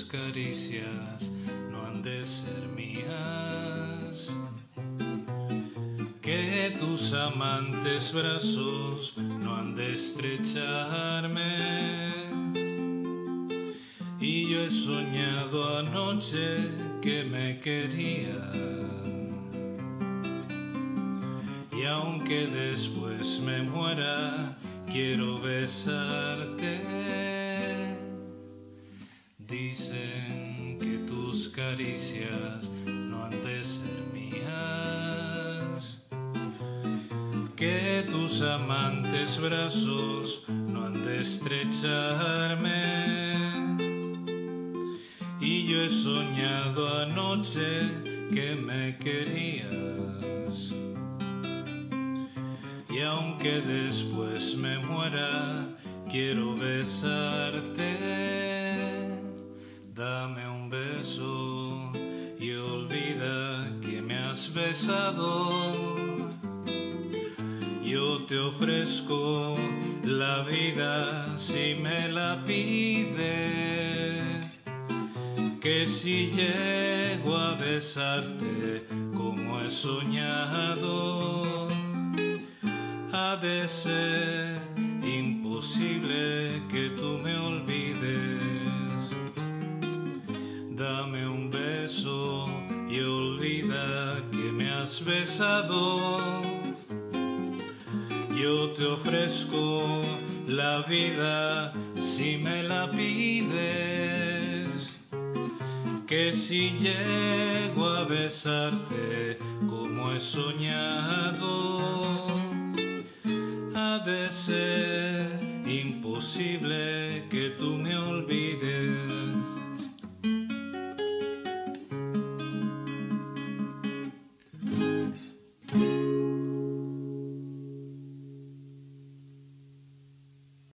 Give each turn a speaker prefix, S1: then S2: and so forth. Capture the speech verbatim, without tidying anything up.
S1: caricias no han de ser mías, que tus amantes brazos no han de estrecharme. Y yo he soñado anoche que me quería, y aunque después me muera, quiero besarte. Dicen que tus caricias no han de ser mías, que tus amantes brazos no han de estrecharme. Y yo he soñado anoche que me querías, y aunque después me muera, quiero besarte. Dame un beso y olvida que me has besado. Yo te ofrezco la vida si me la pides, que si llego a besarte como he soñado, ha de ser imposible que tú me olvides. Dame un beso y olvida que me has besado. Yo te ofrezco la vida si me la pides, que si llego a besarte como he soñado, ha de ser imposible